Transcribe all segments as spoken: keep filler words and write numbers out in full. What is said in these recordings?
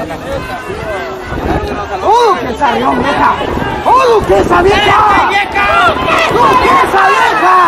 ¡Oh, que esa vieja! ¡Oh, que esa vieja! ¡Oh, que esa vieja!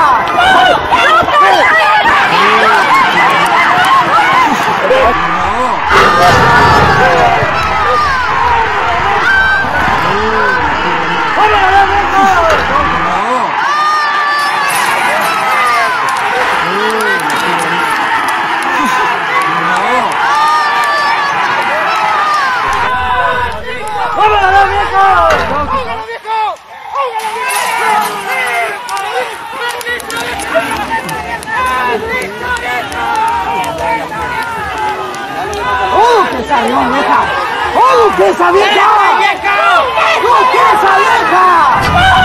¡Oh, que esa vieja! ¡Oh, que esa vieja! ¡Oh, que esa vieja!